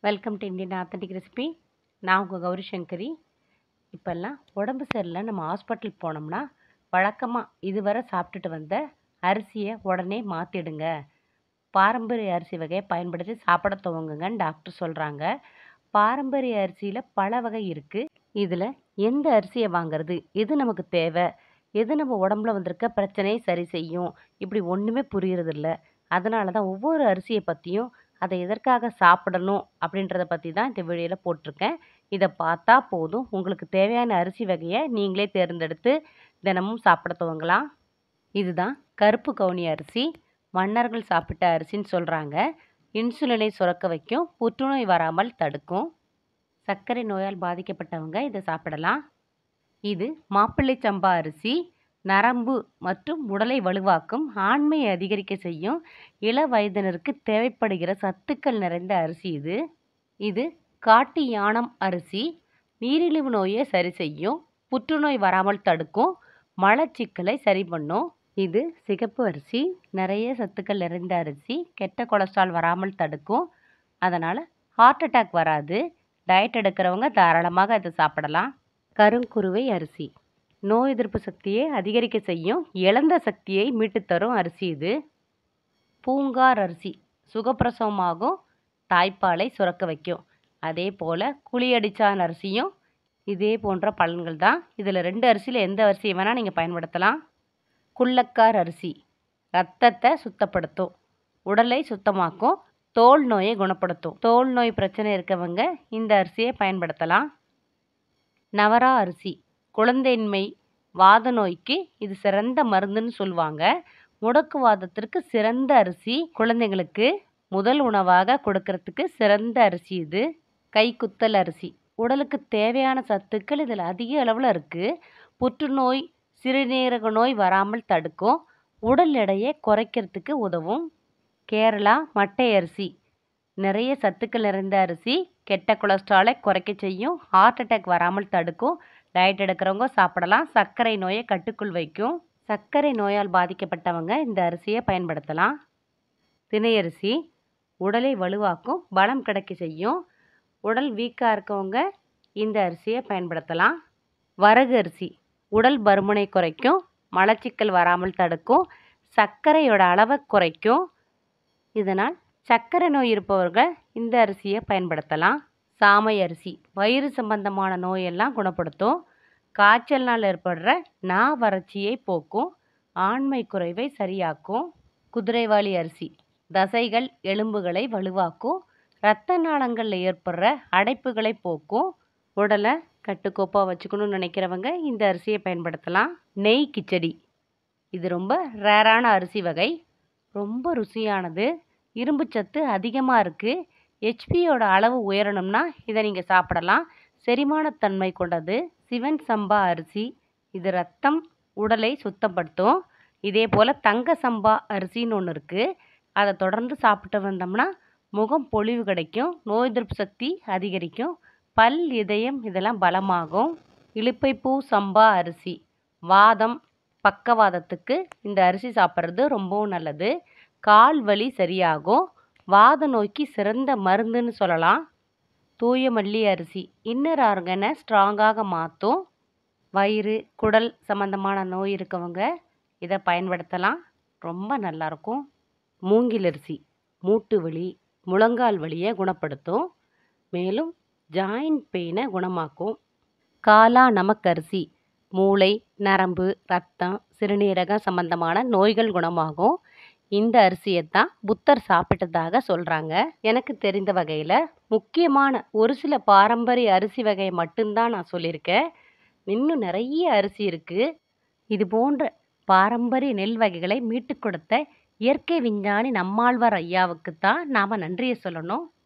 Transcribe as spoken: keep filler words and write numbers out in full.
Welcome to Indian authentic recipe. நான் உங்கள் கௌரி சங்கரி. இப்போல்லாம் உடம்பு சரியில்லை நம்ம ஹாஸ்பிட்டல் போனோம்னா வழக்கமாக இதுவரை சாப்பிட்டுட்டு வந்த அரிசியை உடனே மாற்றிடுங்க, பாரம்பரிய அரிசி வகையை பயன்படுத்தி சாப்பிட துவங்குங்கன்னு டாக்டர் சொல்கிறாங்க. பாரம்பரிய அரிசியில் பல வகை இருக்குது. இதில் எந்த அரிசியை வாங்கிறது, எது நமக்கு தேவை, எது நம்ம உடம்புல வந்திருக்க பிரச்சனையை சரி செய்யும், இப்படி ஒன்றுமே புரியறதில்ல. அதனால தான் ஒவ்வொரு அரிசியை பற்றியும் அதை எதற்காக சாப்பிடணும் அப்படின்றத பற்றி தான் இந்த வீடியோவில் போட்டிருக்கேன். இதை பார்த்தா போதும், உங்களுக்கு தேவையான அரிசி வகையை நீங்களே தேர்ந்தெடுத்து தினமும் சாப்பிட துவங்கலாம். இதுதான் கருப்பு கவுனி அரிசி. மன்னர்கள் சாப்பிட்ட அரிசின்னு சொல்கிறாங்க. இன்சுலினை சுரக்க வைக்கும், புற்றுநோய் வராமல் தடுக்கும். சர்க்கரை நோயால் பாதிக்கப்பட்டவங்க இதை சாப்பிடலாம். இது மாப்பிள்ளை சம்பா அரிசி. நரம்பு மற்றும் உடலை வலுவாக்கும், ஆண்மையை அதிகரிக்க செய்யும், இள வயதினருக்கு தேவைப்படுகிற சத்துக்கள் நிறைந்த அரிசி இது. இது காட்டு யானம் அரிசி. நீரிழிவு நோயை சரி செய்யும், புற்றுநோய் வராமல் தடுக்கும், மலச்சிக்கலை சரி பண்ணும். இது சிகப்பு அரிசி. நிறைய சத்துக்கள் நிறைந்த அரிசி. கெட்ட கொலஸ்ட்ரால் வராமல் தடுக்கும், அதனால் ஹார்ட் அட்டாக் வராது. டயட் எடுக்கிறவங்க தாராளமாக இதை சாப்பிடலாம். கருங்குருவை அரிசி. நோய் எதிர்ப்பு சக்தியை அதிகரிக்க செய்யும், இழந்த சக்தியை மீட்டுத்தரும் அரிசி இது. பூங்கார் அரிசி. சுகப்பிரசவமாகும், தாய்ப்பாலை சுரக்க வைக்கும். அதே போல் குழியடிச்சான் அரிசியும் இதே போன்ற பலன்கள் தான். இதில் ரெண்டு அரிசியில் எந்த அரிசியை வேணால் நீங்கள் பயன்படுத்தலாம். குள்ளக்கார் அரிசி. இரத்தத்தை சுத்தப்படுத்தும், உடலை சுத்தமாக்கும், தோல் நோயை குணப்படுத்தும். தோல் நோய் பிரச்சனை இருக்கவங்க இந்த அரிசியை பயன்படுத்தலாம். நவரா அரிசி. குழந்தையின்மை, வாத நோய்க்கு இது சிறந்த மருந்துன்னு சொல்லுவாங்க. முடக்குவாதத்திற்கு சிறந்த அரிசி. குழந்தைங்களுக்கு முதல் உணவாக கொடுக்கறதுக்கு சிறந்த அரிசி இது. கைக்குத்தல் அரிசி. உடலுக்கு தேவையான சத்துக்கள் இதில் அதிக அளவில் இருக்குது. புற்றுநோய், சிறுநீரக நோய் வராமல் தடுக்கும், உடல் எடையை குறைக்கிறதுக்கு உதவும். கேரளா மட்டை அரிசி. நிறைய சத்துக்கள் நிறைந்த அரிசி. கெட்ட கொலஸ்ட்ராலை குறைக்க செய்யும், ஹார்ட் அட்டாக் வராமல் தடுக்கும். டயட் எடுக்கிறவங்க சாப்பிடலாம். சர்க்கரை நோயை கட்டுக்குள் வைக்கும். சர்க்கரை நோயால் பாதிக்கப்பட்டவங்க இந்த அரிசியை பயன்படுத்தலாம். திணையரிசி. உடலை வலுவாக்கும், பலம் கிடைக்க செய்யும். உடல் வீக்காக இருக்கவங்க இந்த அரிசியை பயன்படுத்தலாம். வரகு அரிசி. உடல் பருமனை குறைக்கும், மலச்சிக்கல் வராமல் தடுக்கும், சர்க்கரையோட அளவை குறைக்கும். இதனால் சர்க்கரை நோய் இருப்பவர்கள் இந்த அரிசியை பயன்படுத்தலாம். சாமை அரிசி. வயிறு சம்பந்தமான நோயெல்லாம் குணப்படுத்தும், காய்ச்சல்னால் ஏற்படுற நா வறட்சியை போக்கும், ஆண்மை குறைவை சரியாக்கும். குதிரைவாலி அரிசி. தசைகள் எலும்புகளை வலுவாக்கும், இரத்த நாளங்களில் ஏற்படுற அடைப்புகளை போக்கும். உடலை கட்டுக்கோப்பாக வச்சுக்கணும்னு நினைக்கிறவங்க இந்த அரிசியை பயன்படுத்தலாம். நெய் கிச்சடி. இது ரொம்ப ரேரான அரிசி வகை, ரொம்ப ருசியானது, இரும்புச்சத்து அதிகமாக இருக்குது. ஹெச்பியோட அளவு உயரணும்னா இதை நீங்கள் சாப்பிடலாம். செரிமானத்தன்மை கொண்டது. சிவன் சம்பா அரிசி. இது ரத்தம், உடலை சுத்தப்படுத்தும். இதே போல் தங்க சம்பா அரிசின்னு ஒன்று இருக்குது. அதை தொடர்ந்து சாப்பிட்டு வந்தோம்னா முகம் பொலிவு கிடைக்கும், நோய் எதிர்ப்பு சக்தி அதிகரிக்கும், பல், இதயம் இதெல்லாம் பலமாகும். இலுப்பைப்பூ சம்பா அரிசி. வாதம், பக்கவாதத்துக்கு இந்த அரிசி சாப்பிட்றது ரொம்பவும் நல்லது. கால் வலி சரியாகும், வாத நோய்க்கு சிறந்த மருந்துன்னு சொல்லலாம். தூய மல்லி அரிசி. இன்னர் ஆர்கனை ஸ்ட்ராங்காக மாற்றும். வயிறு, குடல் சம்பந்தமான நோய் இருக்கவங்க இதை பயன்படுத்தலாம், ரொம்ப நல்லாயிருக்கும். மூங்கில் அரிசி. மூட்டு வலி, முழங்கால் வலியை குணப்படுத்தும், மேலும் ஜாயின்ட் பெயினை குணமாக்கும். காலா நமக் அரிசி. மூளை, நரம்பு, ரத்தம், சிறுநீரகம் சம்பந்தமான நோய்கள் குணமாகும். இந்த அரிசியை தான் புத்தர் சாப்பிட்டதாக சொல்கிறாங்க. எனக்கு தெரிந்த வகையில் முக்கியமான ஒரு சில பாரம்பரிய அரிசி வகையை மட்டும்தான் நான் சொல்லியிருக்கேன். இன்னும் நிறைய அரிசி இருக்குது. இது போன்ற பாரம்பரிய நெல் வகைகளை மீட்டு கொடுத்த இயற்கை விஞ்ஞானி நம்மாழ்வார் ஐயாவுக்கு தான் நாம் நன்றியை சொல்லணும்.